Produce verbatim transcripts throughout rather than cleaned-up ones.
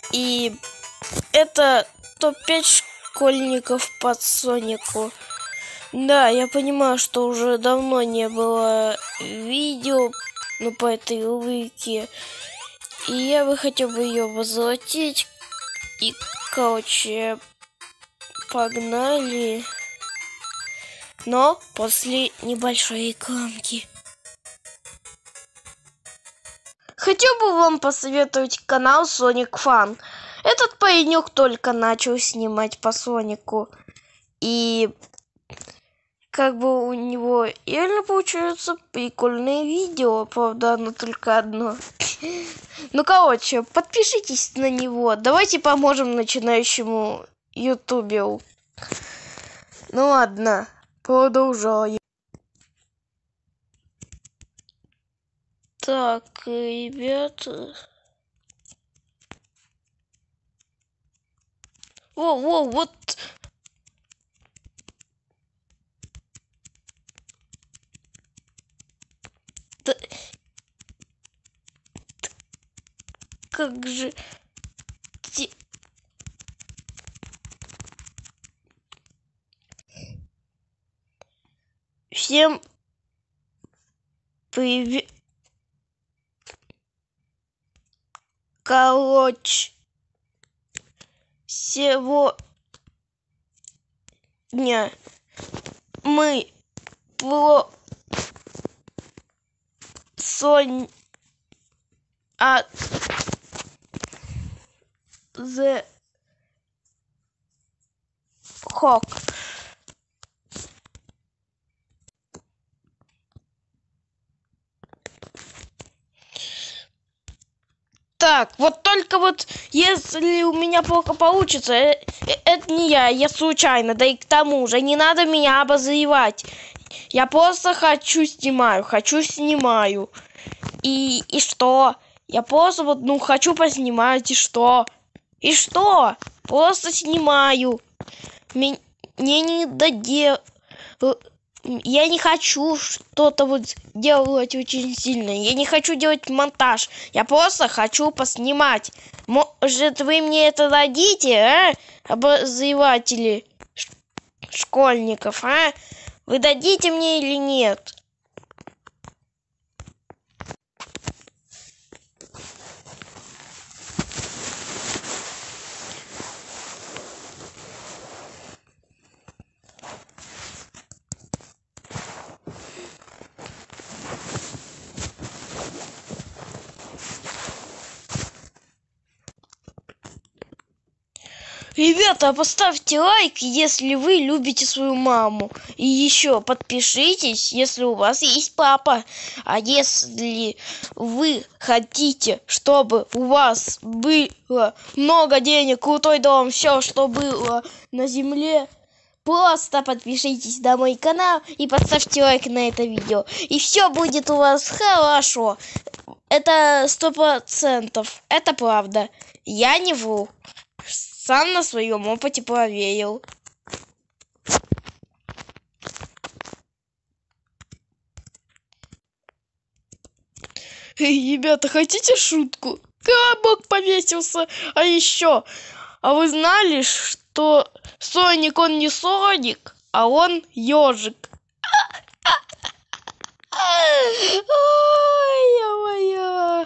И это топ пять школьников по Сонику. Да, я понимаю, что уже давно не было видео, ну, по этой рубрике. И я бы хотел бы ее возвратить. И, короче, погнали. Но после небольшой рекламки. Хотел бы вам посоветовать канал Sonic Fun. Этот паренек только начал снимать по Сонику. И как бы у него реально получаются прикольные видео. Правда, оно только одно. Ну, короче, подпишитесь на него. Давайте поможем начинающему ютуберу. Ну ладно, продолжаем. Так, ребята. Во, во, вот. Да. Как же... Те... Всем привет. Короче, сегодня мы про Сонь а The Hawk. Так, вот только вот, если у меня плохо получится, э, э, это не я, я случайно, да и к тому же, не надо меня обозревать. Я просто хочу снимаю, хочу снимаю. И, и что? Я просто вот, ну, хочу поснимать, и что? И что? Просто снимаю. Мне не додел... Я не хочу что-то вот делать очень сильно. Я не хочу делать монтаж. Я просто хочу поснимать. Может, вы мне это дадите, а? Обозреватели школьников, а? Вы дадите мне или нет? Ребята, поставьте лайк, если вы любите свою маму. И еще подпишитесь, если у вас есть папа. А если вы хотите, чтобы у вас было много денег, крутой дом, все, что было на земле, просто подпишитесь на мой канал и поставьте лайк на это видео. И все будет у вас хорошо. Это сто процентов. Это правда. Я не вру. Сам на своем опыте проверил. Эй, ребята, хотите шутку? Коробок повесился. А еще, а вы знали, что Соник он не Соник, а он ежик? Ой-ой-ой.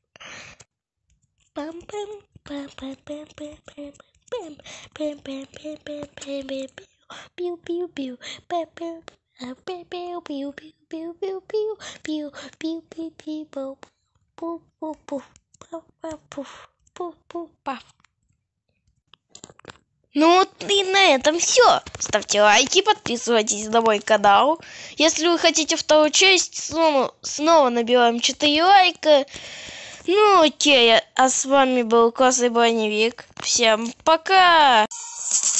Ну вот и на этом все. Ставьте лайки, подписывайтесь на мой канал. Если вы хотите вторую часть, снова, снова набираем четыре лайка. Ну окей, а с вами был Классный Броневик. Всем пока!